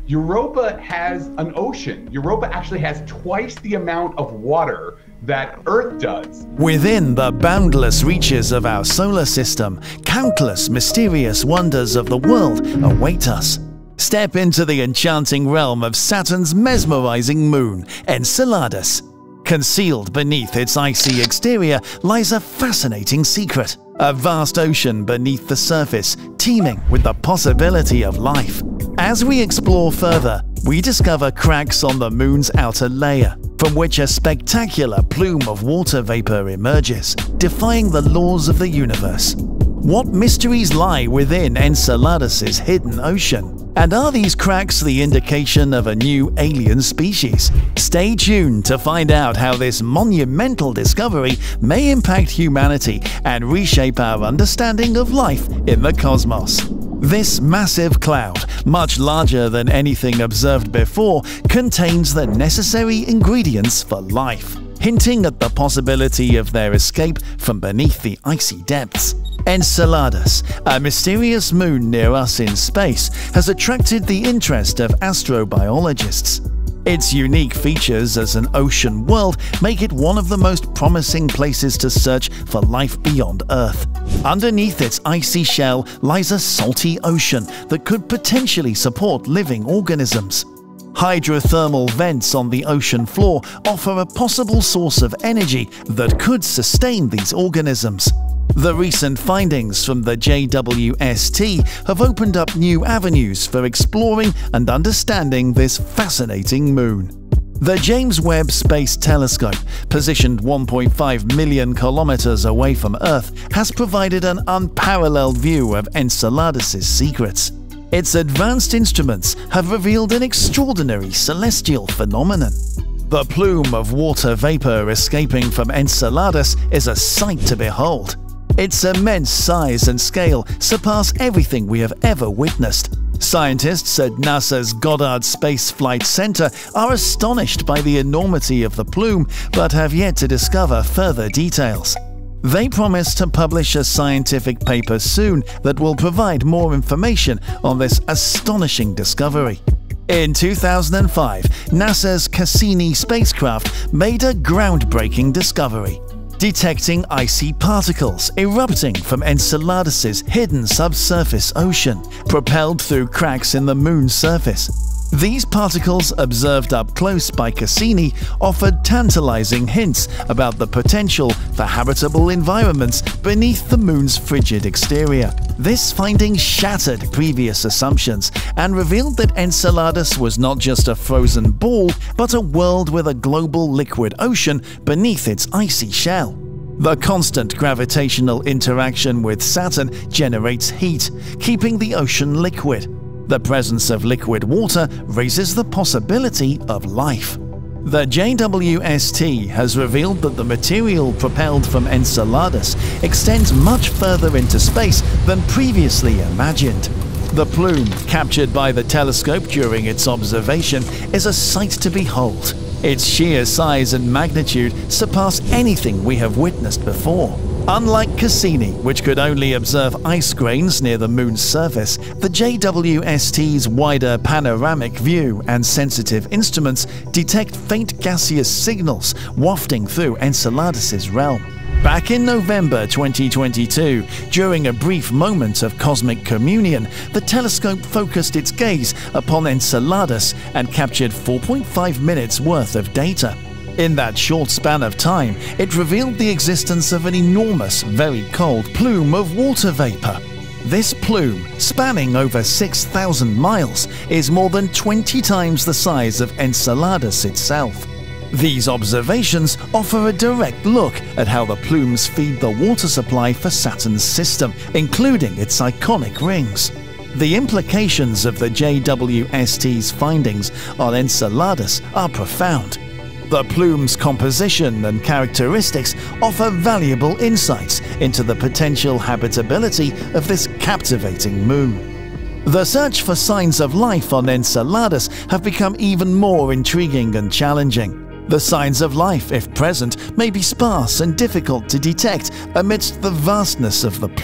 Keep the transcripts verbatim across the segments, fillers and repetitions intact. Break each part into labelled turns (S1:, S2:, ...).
S1: Europa has an ocean. Europa actually has twice the amount of water that Earth does.
S2: Within the boundless reaches of our solar system, countless mysterious wonders of the world await us. Step into the enchanting realm of Saturn's mesmerizing moon, Enceladus. Concealed beneath its icy exterior lies a fascinating secret. A vast ocean beneath the surface, teeming with the possibility of life. As we explore further, we discover cracks on the moon's outer layer, from which a spectacular plume of water vapor emerges, defying the laws of the universe. What mysteries lie within Enceladus's hidden ocean? And are these cracks the indication of a new alien species? Stay tuned to find out how this monumental discovery may impact humanity and reshape our understanding of life in the cosmos. This massive cloud, much larger than anything observed before, contains the necessary ingredients for life, hinting at the possibility of their escape from beneath the icy depths. Enceladus, a mysterious moon near us in space, has attracted the interest of astrobiologists. Its unique features as an ocean world make it one of the most promising places to search for life beyond Earth. Underneath its icy shell lies a salty ocean that could potentially support living organisms. Hydrothermal vents on the ocean floor offer a possible source of energy that could sustain these organisms. The recent findings from the J W S T have opened up new avenues for exploring and understanding this fascinating moon. The James Webb Space Telescope, positioned one point five million kilometers away from Earth, has provided an unparalleled view of Enceladus's secrets. Its advanced instruments have revealed an extraordinary celestial phenomenon. The plume of water vapor escaping from Enceladus is a sight to behold. Its immense size and scale surpass everything we have ever witnessed. Scientists at NASA's Goddard Space Flight Center are astonished by the enormity of the plume, but have yet to discover further details. They promise to publish a scientific paper soon that will provide more information on this astonishing discovery. In two thousand five, NASA's Cassini spacecraft made a groundbreaking discovery, detecting icy particles erupting from Enceladus's hidden subsurface ocean, propelled through cracks in the moon's surface. These particles, observed up close by Cassini, offered tantalizing hints about the potential for habitable environments beneath the moon's frigid exterior. This finding shattered previous assumptions and revealed that Enceladus was not just a frozen ball, but a world with a global liquid ocean beneath its icy shell. The constant gravitational interaction with Saturn generates heat, keeping the ocean liquid. The presence of liquid water raises the possibility of life. The J W S T has revealed that the material propelled from Enceladus extends much further into space than previously imagined. The plume, captured by the telescope during its observation, is a sight to behold. Its sheer size and magnitude surpass anything we have witnessed before. Unlike Cassini, which could only observe ice grains near the moon's surface, the J W S T's wider panoramic view and sensitive instruments detect faint gaseous signals wafting through Enceladus's realm. Back in November twenty twenty-two, during a brief moment of cosmic communion, the telescope focused its gaze upon Enceladus and captured four point five minutes worth of data. In that short span of time, it revealed the existence of an enormous, very cold plume of water vapor. This plume, spanning over six thousand miles, is more than twenty times the size of Enceladus itself. These observations offer a direct look at how the plumes feed the water supply for Saturn's system, including its iconic rings. The implications of the J W S T's findings on Enceladus are profound. The plume's composition and characteristics offer valuable insights into the potential habitability of this captivating moon. The search for signs of life on Enceladus have become even more intriguing and challenging. The signs of life, if present, may be sparse and difficult to detect amidst the vastness of the plume.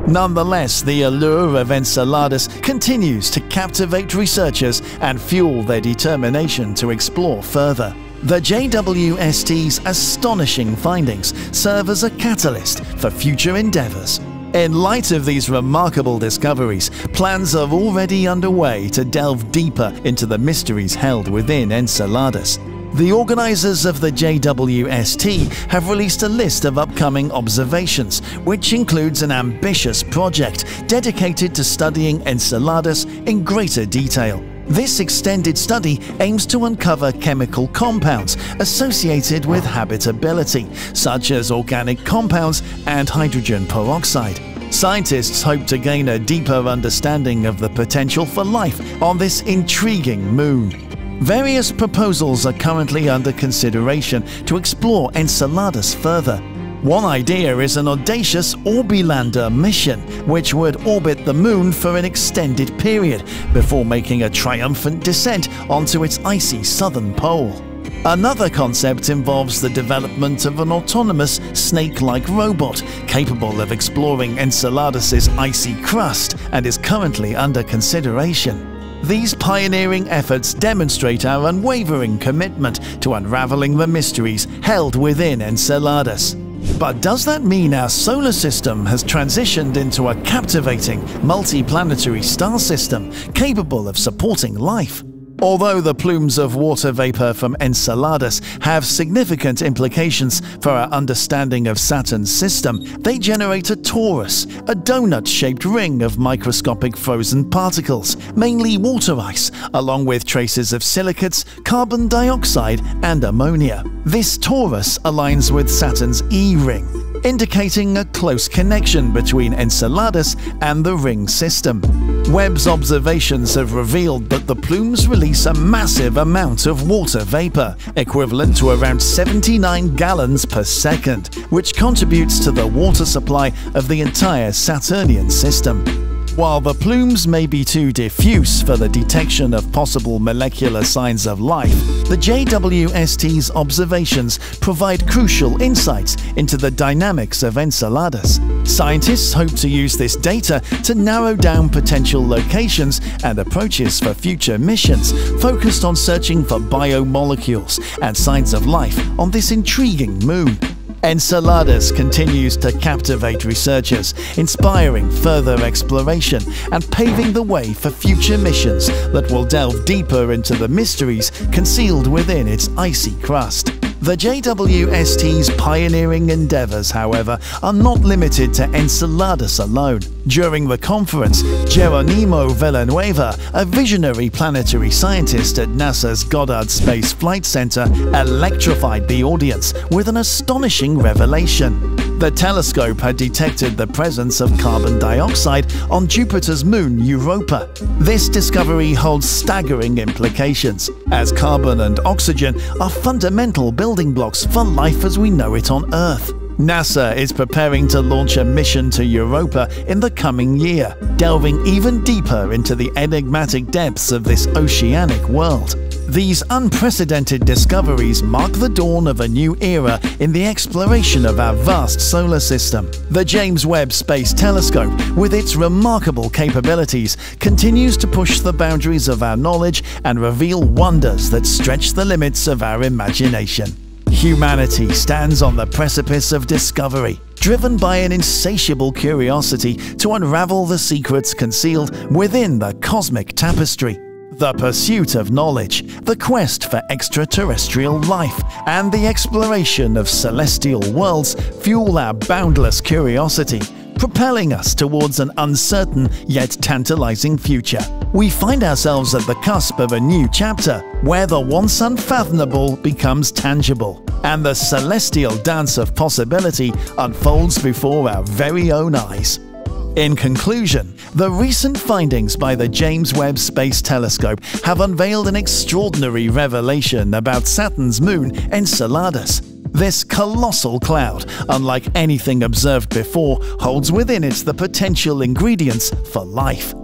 S2: Nonetheless, the allure of Enceladus continues to captivate researchers and fuel their determination to explore further. The J W S T's astonishing findings serve as a catalyst for future endeavors. In light of these remarkable discoveries, plans are already underway to delve deeper into the mysteries held within Enceladus. The organizers of the J W S T have released a list of upcoming observations, which includes an ambitious project dedicated to studying Enceladus in greater detail. This extended study aims to uncover chemical compounds associated with habitability, such as organic compounds and hydrogen peroxide. Scientists hope to gain a deeper understanding of the potential for life on this intriguing moon. Various proposals are currently under consideration to explore Enceladus further. One idea is an audacious Orbilander mission, which would orbit the Moon for an extended period before making a triumphant descent onto its icy southern pole. Another concept involves the development of an autonomous, snake-like robot capable of exploring Enceladus's icy crust and is currently under consideration. These pioneering efforts demonstrate our unwavering commitment to unraveling the mysteries held within Enceladus. But does that mean our solar system has transitioned into a captivating, multi-planetary star system capable of supporting life? Although the plumes of water vapor from Enceladus have significant implications for our understanding of Saturn's system, they generate a torus, a donut-shaped ring of microscopic frozen particles, mainly water ice, along with traces of silicates, carbon dioxide, and ammonia. This torus aligns with Saturn's E-ring, indicating a close connection between Enceladus and the ring system. Webb's observations have revealed that the plumes release a massive amount of water vapor, equivalent to around seventy-nine gallons per second, which contributes to the water supply of the entire Saturnian system. While the plumes may be too diffuse for the detection of possible molecular signs of life, the J W S T's observations provide crucial insights into the dynamics of Enceladus. Scientists hope to use this data to narrow down potential locations and approaches for future missions focused on searching for biomolecules and signs of life on this intriguing moon. Enceladus continues to captivate researchers, inspiring further exploration and paving the way for future missions that will delve deeper into the mysteries concealed within its icy crust. The J W S T's pioneering endeavors, however, are not limited to Enceladus alone. During the conference, Geronimo Villanueva, a visionary planetary scientist at NASA's Goddard Space Flight Center, electrified the audience with an astonishing revelation. The telescope had detected the presence of carbon dioxide on Jupiter's moon Europa. This discovery holds staggering implications, as carbon and oxygen are fundamental building blocks for life as we know it on Earth. NASA is preparing to launch a mission to Europa in the coming year, delving even deeper into the enigmatic depths of this oceanic world. These unprecedented discoveries mark the dawn of a new era in the exploration of our vast solar system. The James Webb Space Telescope, with its remarkable capabilities, continues to push the boundaries of our knowledge and reveal wonders that stretch the limits of our imagination. Humanity stands on the precipice of discovery, driven by an insatiable curiosity to unravel the secrets concealed within the cosmic tapestry. The pursuit of knowledge, the quest for extraterrestrial life, and the exploration of celestial worlds fuel our boundless curiosity, propelling us towards an uncertain yet tantalizing future. We find ourselves at the cusp of a new chapter, where the once unfathomable becomes tangible, and the celestial dance of possibility unfolds before our very own eyes. In conclusion, the recent findings by the James Webb Space Telescope have unveiled an extraordinary revelation about Saturn's moon, Enceladus. This colossal cloud, unlike anything observed before, holds within it the potential ingredients for life.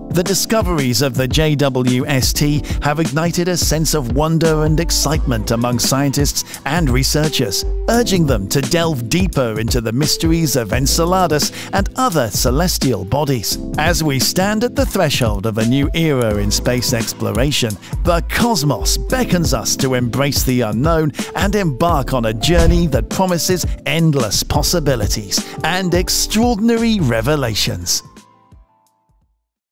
S2: The discoveries of the J W S T have ignited a sense of wonder and excitement among scientists and researchers, urging them to delve deeper into the mysteries of Enceladus and other celestial bodies. As we stand at the threshold of a new era in space exploration, the cosmos beckons us to embrace the unknown and embark on a journey that promises endless possibilities and extraordinary revelations.